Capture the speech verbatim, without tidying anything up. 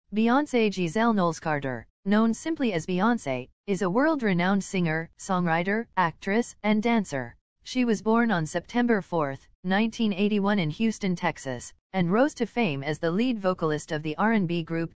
Beyonce Giselle Knowles-Carter, known simply as Beyonce, is a world-renowned singer, songwriter, actress, and dancer. She was born on September fourth, nineteen eighty-one in Houston, Texas, and rose to fame as the lead vocalist of the R and B group